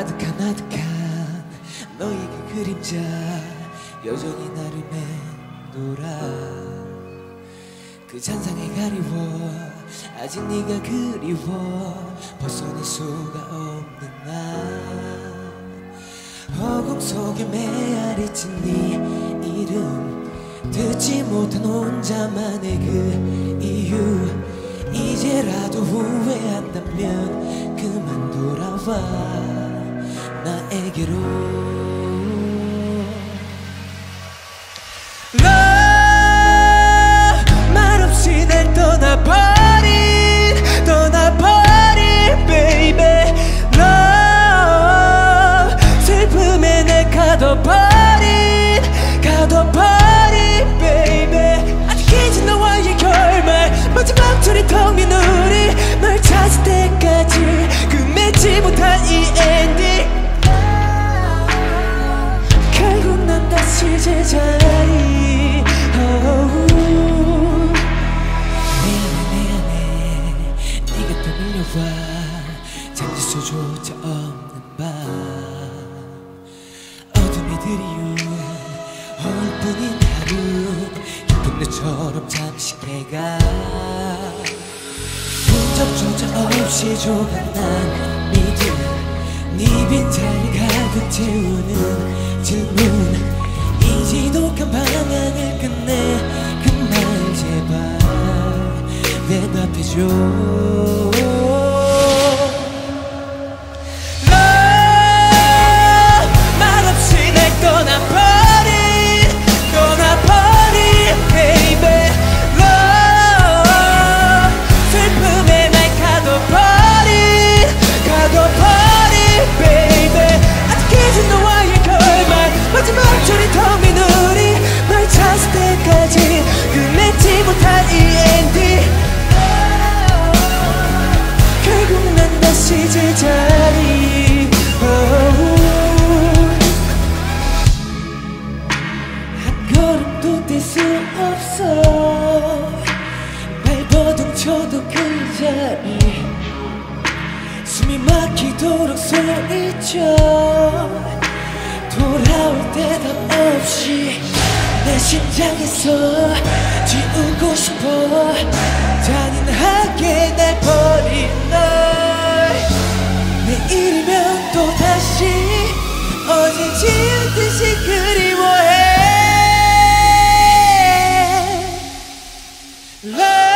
아득한 너의 그 그림자 여전히 나를 맴돌아. 그 잔상에 가리워 아직 네가 그리워 벗어날 수가 없는 나. 허공 속에 메아리친 네 이름 듣지 못한 혼자만의 그 이유. 이제라도 후회한다면 그만 돌아와 나에게로. 말없이 날 떠나버린 baby love. 슬픔에 날 가둬버린 baby. 아직 잊은 너와의 결말 마지막 줄이 텅 빈 우리 널 찾을 때까지 그 맺지 못한 이 엔딩. 결국 난 다시 제자리. 미안해 네가 또 밀려와 잠들 수조차 없는 밤. 어둠이 드리운 허울뿐인 하루 깊은 데처럼 잠시 깨가 흔적조차 없이 조각난 믿음. 네 빈자리 가득 채우는 질문. 이 지독한 방황을 끝내 그만 제발 대답해줘. 마지막 줄이 텅 빈 우리 널 찾을 때까지 그 맺지 못한 이 엔딩. 결국 난 다시 제자리. 한 걸음도 뗄 수 없어. 발버둥 쳐도 그 자리 숨이 막히도록 소리쳐. 돌아올 대답 없이 내 심장에서 지우고 싶어. 잔인하게 날 버린 널. 내일이면 또다시 어제 지우듯이 그리워해.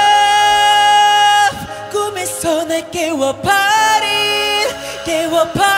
Love 꿈에서 날 깨워버린